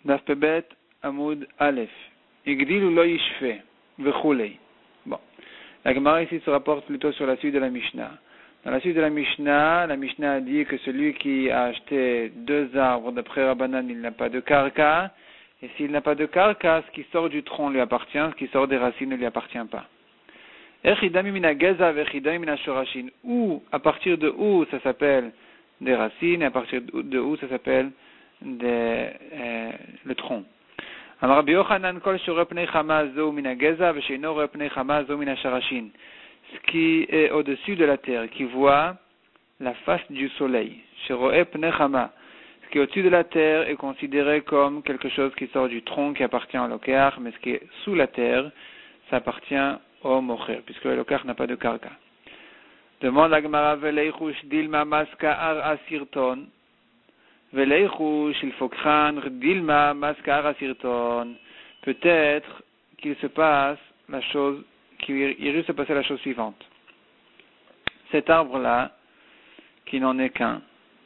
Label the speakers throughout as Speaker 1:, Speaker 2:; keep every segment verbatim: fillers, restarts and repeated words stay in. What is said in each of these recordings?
Speaker 1: Daf Pebet Amoud Aleph. Igdil ou lo yishfe. Vechulei. Bon. La Gemara ici se rapporte plutôt sur la suite de la Mishnah. Dans la suite de la Mishnah, la Mishnah a dit que celui qui a acheté deux arbres d'après Rabbanan, il n'a pas de karka. Et s'il n'a pas de karka, ce qui sort du tronc lui appartient, ce qui sort des racines ne lui appartient pas. Echidami mina geza vechidami mina shorashin. Ou, à partir de où ça s'appelle des racines, et à partir de où ça s'appelle des, euh, le tronc. Alors, Rabbi Yochanan kol shore pnei chama zo mina geza vesheino re pnei chama zo mina shorashin. Ce qui est au-dessus de la terre, qui voit la face du soleil. Shore pnei chama. Ce qui est au-dessus de la terre est considéré comme quelque chose qui sort du tronc, qui appartient au lokeach, mais ce qui est sous la terre, ça appartient au mocher, puisque le lokeach n'a pas de karka. Demande la Gemara, veleichush dilma maska ar asirton. Veleichush, il faut craindre dilma maska ar asirton. Peut-être qu'il se passe la chose, qu'il risque de se passer la chose suivante. Cet arbre-là, qui n'en est qu'un,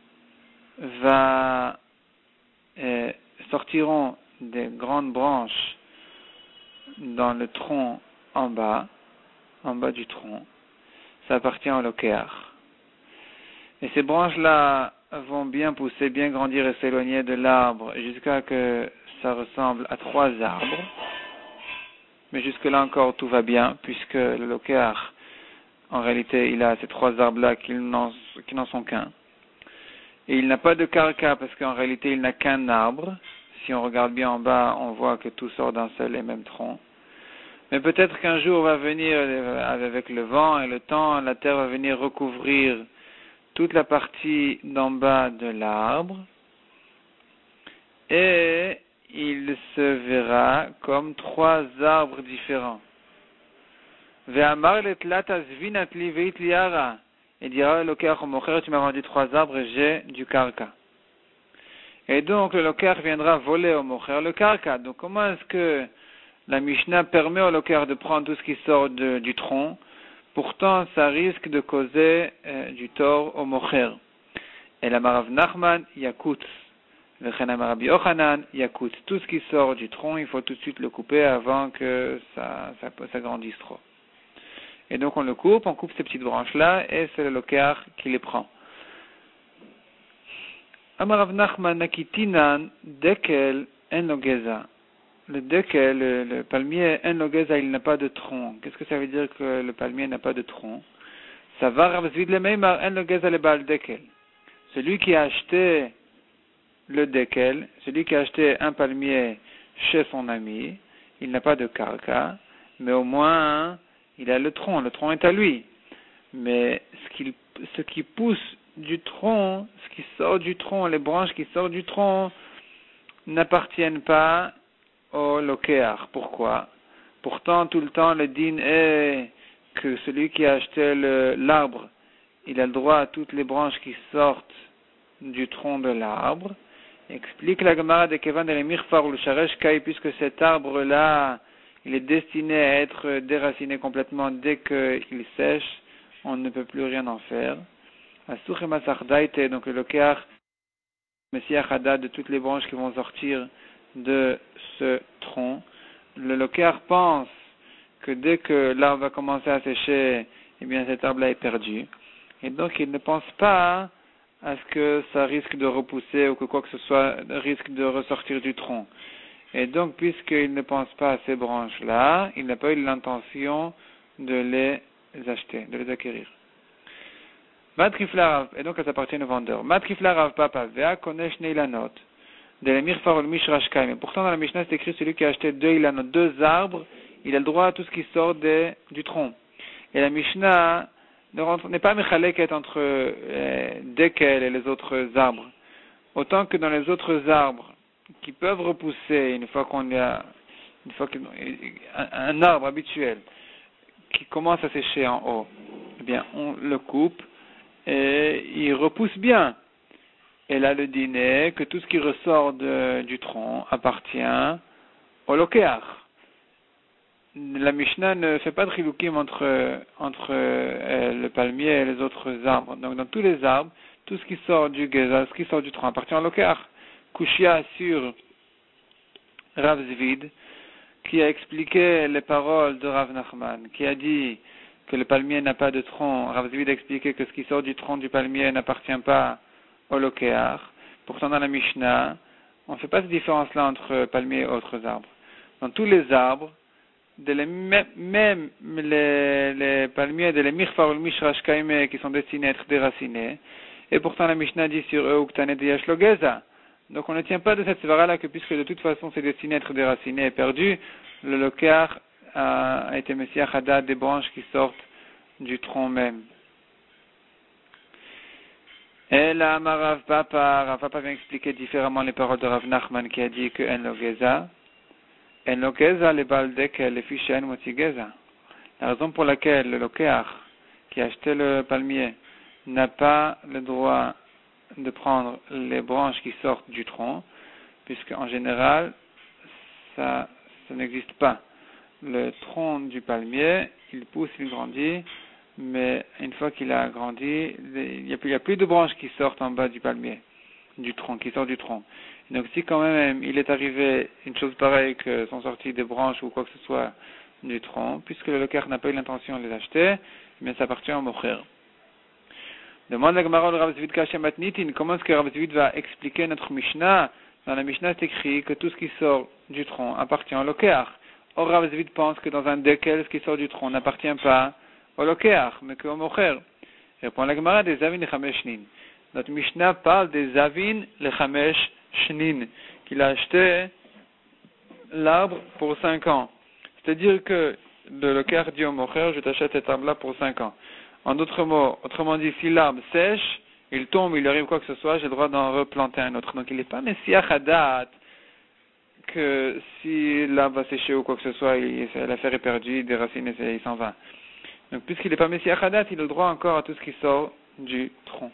Speaker 1: va euh, sortiront des grandes branches dans le tronc en bas, en bas du tronc. Ça appartient au lokeach. Et ces branches-là vont bien pousser, bien grandir et s'éloigner de l'arbre jusqu'à que ça ressemble à trois arbres. Mais jusque-là encore tout va bien, puisque le lokeach, en réalité, il a ces trois arbres-là qui n'en, qui n'en sont qu'un. Et il n'a pas de karka parce qu'en réalité il n'a qu'un arbre. Si on regarde bien en bas, on voit que tout sort d'un seul et même tronc. Mais peut-être qu'un jour va venir, avec le vent et le temps, la terre va venir recouvrir toute la partie d'en bas de l'arbre. Et il se verra comme trois arbres différents. Ve'amar letlat azvinat li veit liara. Et dira, le lokeach au mocher, tu m'as vendu trois arbres et j'ai du karka. Et donc, le lokeach viendra voler au mocher le karka. Donc, comment est-ce que la Mishnah permet au lokeach de prendre tout ce qui sort de, du tronc? Pourtant, ça risque de causer euh, du tort au mocher. Et la Marav Nachman, yakut. Le Chanamar Rabbi Yochanan, yakut. Tout ce qui sort du tronc, il faut tout de suite le couper avant que ça, ça, ça grandisse trop. Et donc on le coupe, on coupe ces petites branches-là, et c'est le lokeach qui les prend. Amarav Nachman nakitinan dekel en logeza. Le dekel, le, le palmier en logeza, il n'a pas de tronc. Qu'est-ce que ça veut dire que le palmier n'a pas de tronc? Ça va Rav Zvid le meimar en logeza le bal dekel. Celui qui a acheté le dekel, celui qui a acheté un palmier chez son ami, il n'a pas de karka, mais au moins il a le tronc, le tronc est à lui. Mais ce qui, ce qui pousse du tronc, ce qui sort du tronc, les branches qui sortent du tronc, n'appartiennent pas au lokeach. Pourquoi? Pourtant, tout le temps, le din est que celui qui a acheté le, l'arbre, il a le droit à toutes les branches qui sortent du tronc de l'arbre. Explique la Gemara de Kevan de l'Emirfar ou le Sharesh Kai, puisque cet arbre-là, il est destiné à être déraciné complètement dès qu'il sèche, on ne peut plus rien en faire. Donc le lokeach, Messiah Hada, de toutes les branches qui vont sortir de ce tronc, le lokeach pense que dès que l'arbre va commencer à sécher, eh bien cet arbre-là est perdu. Et donc il ne pense pas à ce que ça risque de repousser ou que quoi que ce soit risque de ressortir du tronc. Et donc, puisqu'il ne pense pas à ces branches-là, il n'a pas eu l'intention de les acheter, de les acquérir. Matrifla, et donc, elles appartiennent au vendeur. Matrifla Rav Papa, Vea Konesh Neilanot, de l'Emir Farol Mishrashkai. Mais pourtant, dans la Mishnah, c'est écrit celui qui a acheté deux ilanot, deux arbres, il a le droit à tout ce qui sort des, du tronc. Et la Mishnah n'est pas mechaleket entre euh, dekel et les autres arbres. Autant que dans les autres arbres, qui peuvent repousser une fois qu'on a une fois qu'un un arbre habituel qui commence à sécher en haut, eh bien on le coupe et il repousse bien. Et là le dîner que tout ce qui ressort de, du tronc appartient au lokeach. La Mishnah ne fait pas de chilukim entre entre euh, le palmier et les autres arbres. Donc dans tous les arbres, tout ce qui sort du geza, ce qui sort du tronc appartient au lokeach. Kushia sur Rav Zvid, qui a expliqué les paroles de Rav Nachman, qui a dit que le palmier n'a pas de tronc. Rav Zvid a expliqué que ce qui sort du tronc du palmier n'appartient pas au lokéach. Pourtant, dans la Mishnah, on ne fait pas cette différence-là entre palmiers et autres arbres. Dans tous les arbres, de les, même les, les palmiers de les mirfar ou le mishrash kaime qui sont destinés à être déracinés, et pourtant la Mishnah dit sur eux uktane diyash lo geza. Donc on ne tient pas de cette svara-là que puisque de toute façon c'est destiné à être déraciné et perdu, le lokéach a, a été messiah hadat des branches qui sortent du tronc même. Et là, Rav Papa, Rav Papa vient expliquer différemment les paroles de Rav Nachman qui a dit que en lo geza. En lo geza le baldekel le fichen moti geza. La raison pour laquelle le lokéach qui a acheté le palmier n'a pas le droit de prendre les branches qui sortent du tronc, puisque en général, ça, ça n'existe pas. Le tronc du palmier, il pousse, il grandit, mais une fois qu'il a grandi, il n'y a, a plus de branches qui sortent en bas du palmier, du tronc, qui sortent du tronc. Donc si quand même il est arrivé une chose pareille que sont sorties des branches ou quoi que ce soit du tronc, puisque le lokéach n'a pas eu l'intention de les acheter, mais ça appartient au mocher. Demande la Gemara de Rav Zvid Kashem Matnitin, comment est-ce que Rav Zvid va expliquer notre Mishnah? Dans la Mishnah, c'est écrit que tout ce qui sort du tronc appartient au lokéach. Or, Rav Zvid pense que dans un dekel, ce qui sort du tronc n'appartient pas au lokéach, mais qu'au mocher. Répond la Gemara des avin lechamesh shnin. Notre Mishnah parle des avin lechamesh shnin, qu'il a acheté l'arbre pour cinq ans. C'est-à-dire que le lokéach dit au mocher, je t'achète cet arbre-là pour cinq ans. En d'autres mots, autrement dit, si l'arbre sèche, il tombe, il arrive quoi que ce soit, j'ai le droit d'en replanter un autre. Donc il n'est pas messiah hadat que si l'arbre va sécher ou quoi que ce soit, il, l'affaire est perdue, il déracine et il s'en va. Donc puisqu'il n'est pas messiah hadat, il a le droit encore à tout ce qui sort du tronc.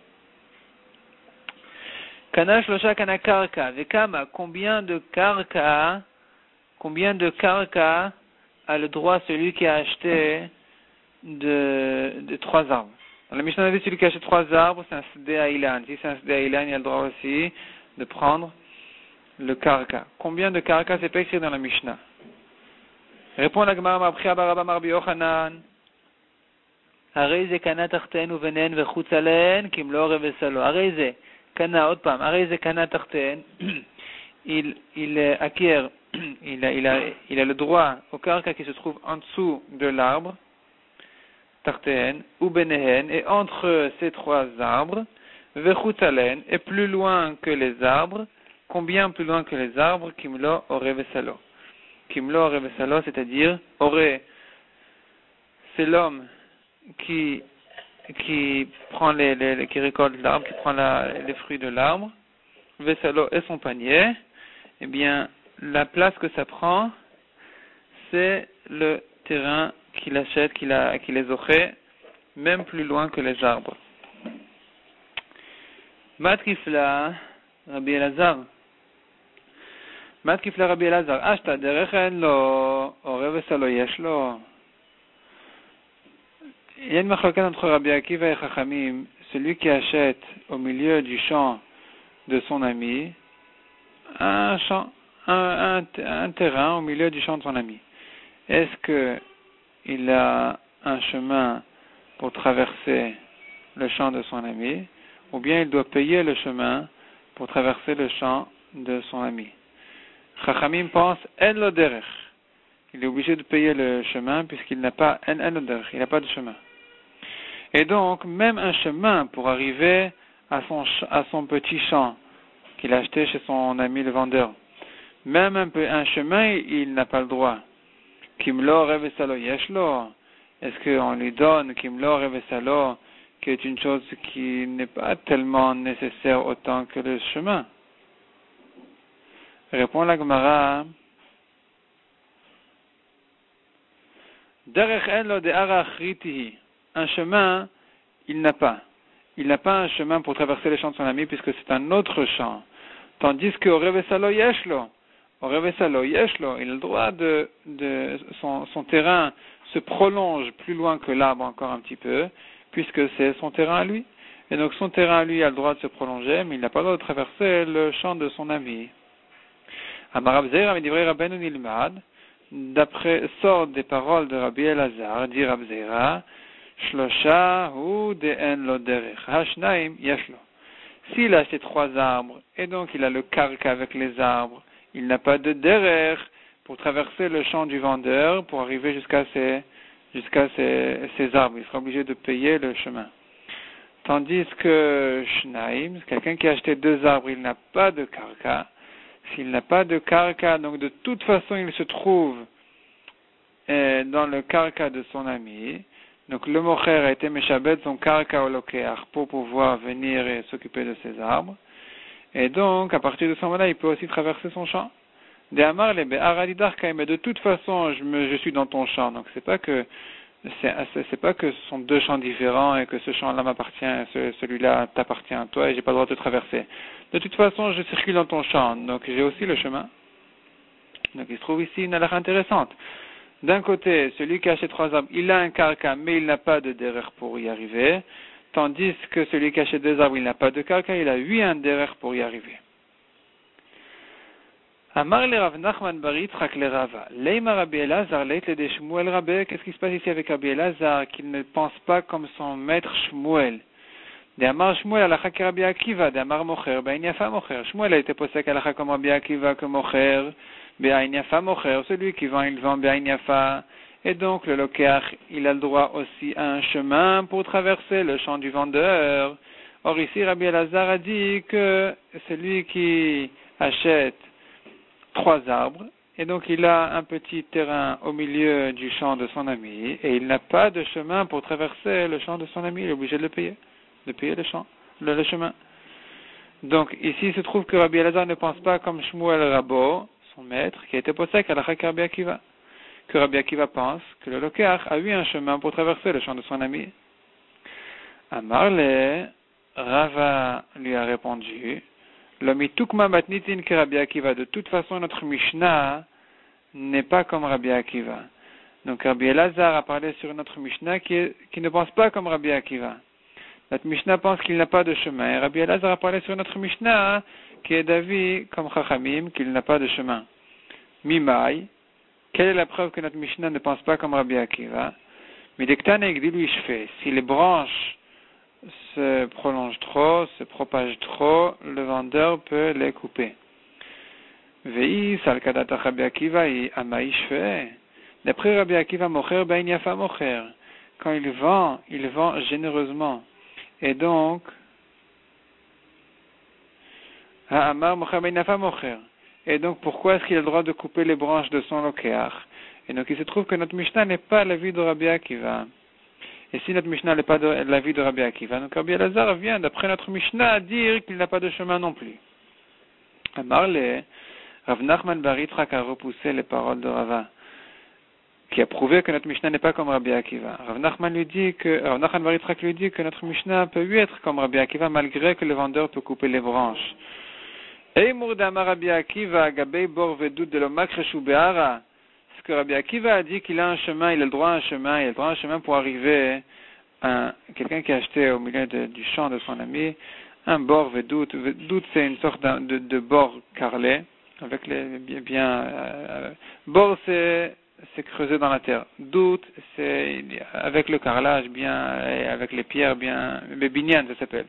Speaker 1: Kana shlosha kana karka, vekama, combien de karka, combien de karka a le droit celui qui a acheté De, de trois arbres. Dans la Mishnah, on a dit celui qui achète trois arbres, c'est un Sdeh Ilan. Si c'est un Sdeh Ilan, il a le droit aussi de prendre le karka. Combien de karka c'est pas écrit dans la Mishnah? Répond la Gemara Mabchia Baraba Marbi Yochanan. Hareze kana tarten uvenen vechutz alen kimlo revesalo. Hareze kana autre pam. Hareze kana tarten. Il il acquiert, il a il a il a le droit au karka qui se trouve en dessous de l'arbre. Tarten ou benehen, et entre ces trois arbres, vechutalen, et plus loin que les arbres, combien plus loin que les arbres, kimlo ore vesalo. Kimlo ore vesalo, c'est-à-dire, ore, c'est l'homme qui, qui prend les, les, qui récolte l'arbre, qui prend la, les fruits de l'arbre, vesalo et son panier, eh bien, la place que ça prend, c'est le terrain qu'il achète, qu'il a, qu'il les aurait, même plus loin que les arbres. Matkifla, Rabbi Elazar. Matkifla Rabbi Elazar. Ashta derechen lo, orevesa lo yesh lo. Il y a une machloket entre Rabbi Akiva et Chachamim, celui qui achète au milieu du champ de son ami, un champ, un, un, un terrain au milieu du champ de son ami. Est-ce que il a un chemin pour traverser le champ de son ami, ou bien il doit payer le chemin pour traverser le champ de son ami? Chachamim pense en lo derech. Il est obligé de payer le chemin puisqu'il n'a pas en lo derech, il n'a pas de chemin. Et donc, même un chemin pour arriver à son, à son petit champ qu'il a acheté chez son ami le vendeur, même un, peu, un chemin, il n'a pas le droit. Kimlo revesalo yeshlo. Est-ce qu'on lui donne Kimlo revesalo, qui est une chose qui n'est pas tellement nécessaire autant que le chemin? Répond la Gemara. Derech en lo de arachritihi. Un chemin, il n'a pas. Il n'a pas un chemin pour traverser les champs de son ami puisque c'est un autre champ. Tandis que revesalo yeshlo. Revesalo yeshlo, il a le droit de, de son, son terrain se prolonge plus loin que l'arbre encore un petit peu, puisque c'est son terrain à lui. Et donc son terrain à lui a le droit de se prolonger, mais il n'a pas le droit de traverser le champ de son ami. Amar Rab Zeira Midivrei Rabbeinu Nilmad, d'après sort des paroles de Rabbi Elazar, dit Rab Zeira, Shlosha hu de'en lo derech, hashnaim yashlo. S'il a acheté trois arbres, et donc il a le karka avec les arbres, il n'a pas de derech pour traverser le champ du vendeur, pour arriver jusqu'à ces, jusqu'à ces, ces arbres. Il sera obligé de payer le chemin. Tandis que shnaim, quelqu'un qui a acheté deux arbres, il n'a pas de karka. S'il n'a pas de karka, donc de toute façon il se trouve euh, dans le karka de son ami. Donc le mocher a été méchabed son karka au lokeach pour pouvoir venir et s'occuper de ses arbres. Et donc à partir de ce moment-là, il peut aussi traverser son champ. De amar le be'aradidar kaim, mais de toute façon je, me, je suis dans ton champ. Donc c'est pas que c'est, c'est pas que ce sont deux champs différents et que ce champ-là m'appartient, ce, celui-là t'appartient à toi et j'ai pas le droit de te traverser. De toute façon, je circule dans ton champ, donc j'ai aussi le chemin. Donc il se trouve ici une halakha intéressante. D'un côté, celui qui a acheté trois arbres, il a un karka, mais il n'a pas de derer pour y arriver. Tandis que celui qui a acheté deux arbres, il n'a pas de karka, il a huit un derer pour y arriver. Amar le Rav Nachman bar Yitzchak le Rava. Leima Rabbi Elazar leit le de Shmuel Rabbe. Qu'est-ce qui se passe ici avec Rabbi Elazar, qu'il ne pense pas comme son maître Shmuel? De Amar Shmuel alacha ke Rabbi Akiva, de Amar Mocher, be'ain yafa Mocher. Shmuel a été posé alacha comme Rabbi Akiva que Mocher, be'ain yafa Mocher. Celui qui vend, il vend be'ain yafa. Et donc le lokeach, il a le droit aussi à un chemin pour traverser le champ du vendeur. Or ici, Rabbi Elazar a dit que celui qui achète trois arbres, et donc il a un petit terrain au milieu du champ de son ami, et il n'a pas de chemin pour traverser le champ de son ami, il est obligé de le payer, de payer le champ, le, le chemin. Donc ici il se trouve que Rabbi Elazar ne pense pas comme Shmuel Rabo, son maître, qui a été posé à la Rabbi Akiva, que Rabbi Akiva pense que le lokeach a eu un chemin pour traverser le champ de son ami. Amarle, Rava lui a répondu, l'homme tukma matnitin que Rabbi Akiva. De toute façon, notre Mishnah n'est pas comme Rabbi Akiva. Donc Rabbi Elazar a parlé sur notre Mishnah qui, est, qui ne pense pas comme Rabbi Akiva. Notre Mishnah pense qu'il n'a pas de chemin. Et Rabbi Elazar a parlé sur notre Mishnah qui est d'avis comme Chachamim qu'il n'a pas de chemin. Mimai, quelle est la preuve que notre Mishnah ne pense pas comme Rabbi Akiva? Midektane egdilu ishfe. Si les branches se prolonge trop, se propage trop, le vendeur peut les couper. Vei salkadata Rabbi Akiva et amaishfe. D'après Rabbi Akiva, mocher be'ain yafa mocher. Quand il vend, il vend généreusement. Et donc, ha'amar mocher be'ain yafa mocher. Et donc, pourquoi est-ce qu'il a le droit de couper les branches de son lokeach? Et donc, il se trouve que notre Mishnah n'est pas l'avis de Rabbi Akiva. Et si notre Mishnah n'est pas de l'avis de Rabbi Akiva, donc Rabbi Elazar vient, d'après notre Mishnah, à dire qu'il n'a pas de chemin non plus. Amar le Rav Nachman bar Yitzchak a repoussé les paroles de Rava, qui a prouvé que notre Mishnah n'est pas comme Rabbi Akiva. Rav Nachman lui dit que, Rav Nachman bar Yitzchak lui dit que notre Mishnah peut lui être comme Rabbi Akiva, malgré que le vendeur peut couper les branches. Eimur d'Amar Rabbi Akiva, Gabei Bor Vedut de l'Omakreshu Be'ara. Que Rabbi Akiva a dit qu'il a un chemin, il a le droit à un chemin, il a le droit à un chemin pour arriver à quelqu'un qui a acheté au milieu de, du champ de son ami un bord vedout. Vedout, c'est une sorte de, de bord carrelé, avec les bien, bien euh, bord c'est, c'est creusé dans la terre. Doute, c'est avec le carrelage bien, et avec les pierres bien, les binyan ça s'appelle.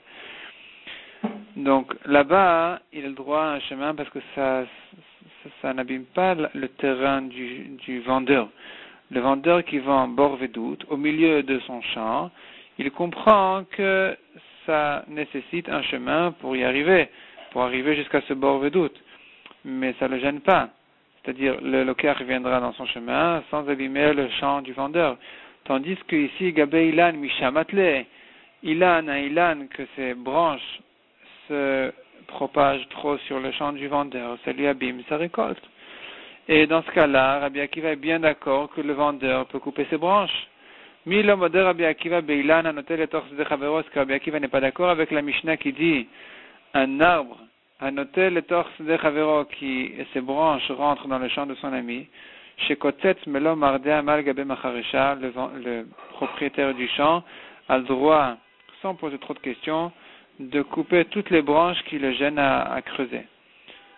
Speaker 1: Donc là-bas, il a le droit à un chemin parce que ça Ça, ça n'abîme pas le terrain du, du vendeur. Le vendeur qui vend bord vedout au milieu de son champ, il comprend que ça nécessite un chemin pour y arriver, pour arriver jusqu'à ce bord vedout. Mais ça ne le gêne pas. C'est-à-dire, le lokeach viendra dans son chemin sans abîmer le champ du vendeur. Tandis que ici, Gabé Ilan, Mishamatle, Ilan à Ilan, que ces branches se propage trop sur le champ du vendeur, ça lui abîme sa récolte. Et dans ce cas-là, Rabbi Akiva est bien d'accord que le vendeur peut couper ses branches. Mi lo modé Rabbi Akiva beilan anotel et torse de chaveros, que Rabbi Akiva n'est pas d'accord avec la Mishnah qui dit un arbre anotel et torse de chaveros qui ses branches rentrent dans le champ de son ami. Chez Kotzetz melo mardé amal gabe macharesha, le propriétaire du champ a le droit, sans poser trop de questions, de couper toutes les branches qui le gênent à, à creuser.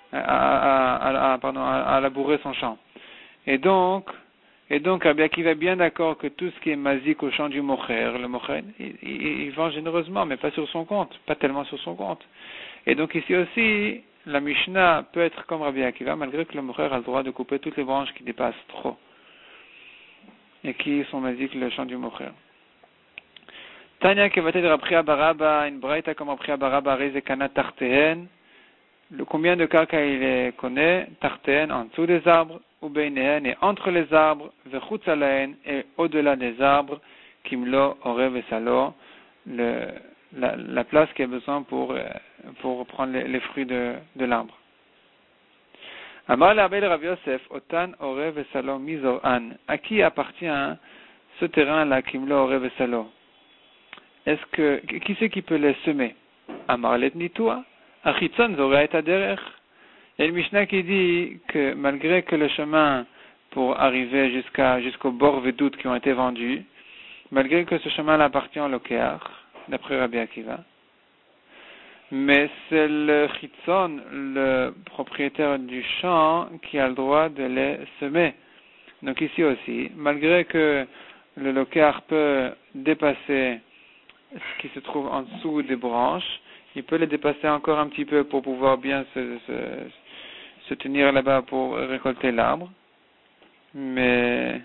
Speaker 1: à, à, à, à, pardon, à, à labourer son champ. Et donc, et donc, Rabbi Akiva est bien d'accord que tout ce qui est mazik au champ du mocher, le mocher, il, il, il vend généreusement, mais pas sur son compte, pas tellement sur son compte. Et donc ici aussi, la Mishnah peut être comme Rabbi Akiva, malgré que le mocher a le droit de couper toutes les branches qui dépassent trop et qui sont mazik le champ du mocher. Tanya kevatet Rabbi Baraba, une braïta comme Rabbi Baraba, rezekana tartehen. Le combien de karka il est connaît, tartehen en dessous des arbres, ou beinehen et entre les arbres, vechutz alahen et au-delà des arbres, kimlo orev et salo, le, la, la place qu'il y a besoin pour, pour prendre les, les fruits de, de l'arbre. Amar l'Abbé Rav Yosef, otan orev et salo mizoran. À qui appartient ce terrain-là, kimlo orev et salo? Est-ce que, qui c'est qui peut les semer? Amar letnitua. Achitzon zora et aderech. Il y a une Mishnah qui dit que malgré que le chemin pour arriver jusqu'à jusqu'au bord vedout qui ont été vendus, malgré que ce chemin appartient au lokeach, d'après Rabbi Akiva, mais c'est le chitzon, le propriétaire du champ, qui a le droit de les semer. Donc ici aussi, malgré que le lokeach peut dépasser ce qui se trouve en dessous des branches, il peut les dépasser encore un petit peu pour pouvoir bien se, se, se tenir là-bas pour récolter l'arbre. Mais,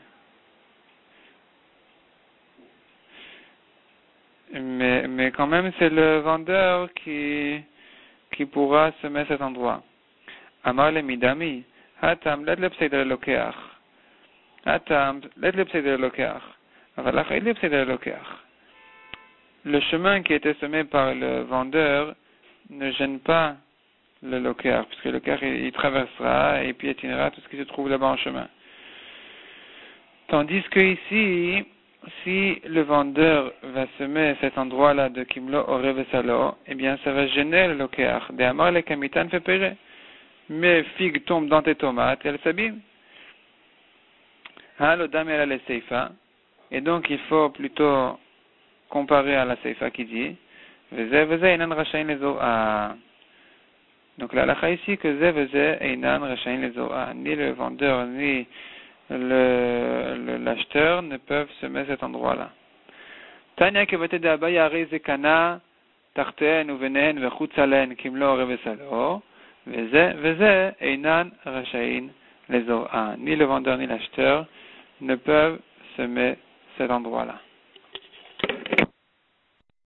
Speaker 1: mais, mais quand même, c'est le vendeur qui, qui pourra semer cet endroit. Amar le midami, hatam, let le pseider lokeach. Hatam, let le pseider lokeach. Avalach, let le pseider lokeach. Le chemin qui a été semé par le vendeur ne gêne pas le loqueur, puisque le loqueur il, il traversera et piétinera tout ce qui se trouve là-bas en chemin. Tandis que ici, si le vendeur va semer cet endroit-là de Kimlo Orev et Salo, eh bien ça va gêner le loqueur. De Amar le Kamitan fait pérer. Mes figues tombent dans tes tomates et elles s'abîment. Halodam el ale seifa. Et donc il faut plutôt comparé à la Seifa qui dit Veze veze einan rashain lezoa. Donc la lacha ici que Ze veze einan rashain lezoa. Ni le vendeur ni le, le, l'acheteur ne peuvent semer cet endroit-là. Tanya kevete de abaya rezekana tarten ou venen vechutzalen kimlo revesalo. Veze veze einan rashain lezoa. Ni le vendeur ni l'acheteur ne peuvent semer cet endroit-là.